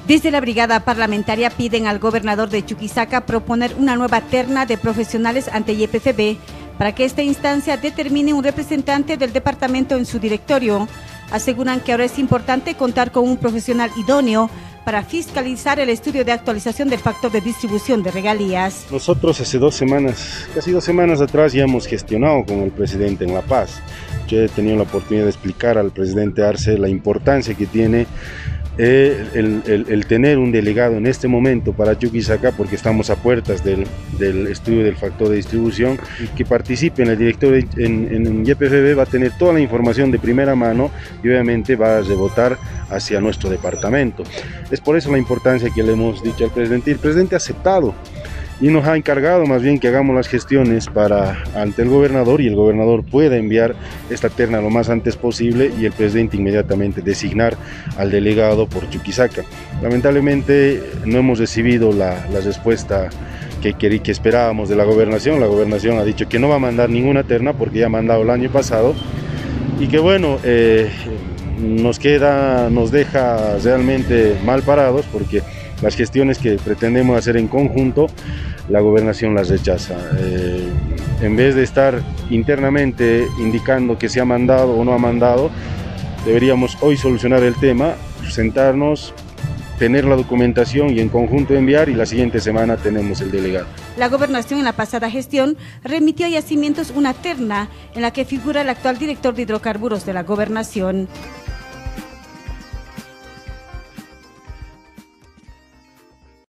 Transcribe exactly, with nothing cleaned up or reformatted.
Desde la brigada parlamentaria piden al gobernador de Chuquisaca proponer una nueva terna de profesionales ante Y P F B para que esta instancia determine un representante del departamento en su directorio. Aseguran que ahora es importante contar con un profesional idóneo para fiscalizar el estudio de actualización del factor de distribución de regalías. Nosotros hace dos semanas, casi dos semanas atrás ya hemos gestionado con el presidente en La Paz. Yo he tenido la oportunidad de explicar al presidente Arce la importancia que tiene Eh, el, el, el tener un delegado en este momento para Chuquisaca, porque estamos a puertas del, del estudio del factor de distribución, y que participe en el directorio en, en Y P F B va a tener toda la información de primera mano y obviamente va a rebotar hacia nuestro departamento. Es por eso la importancia que le hemos dicho al presidente, y el presidente ha aceptado y nos ha encargado más bien que hagamos las gestiones para ante el gobernador, y el gobernador pueda enviar esta terna lo más antes posible y el presidente inmediatamente designar al delegado por Chuquisaca. Lamentablemente no hemos recibido la, la respuesta que, que, que esperábamos de la gobernación. La gobernación ha dicho que no va a mandar ninguna terna porque ya ha mandado el año pasado, y que bueno, eh, nos queda, nos deja realmente mal parados, porque las gestiones que pretendemos hacer en conjunto, la gobernación las rechaza. Eh, en vez de estar internamente indicando que se ha mandado o no ha mandado, deberíamos hoy solucionar el tema, sentarnos, tener la documentación y en conjunto enviar, y la siguiente semana tenemos el delegado. La gobernación en la pasada gestión remitió a Yacimientos una terna en la que figura el actual director de hidrocarburos de la gobernación.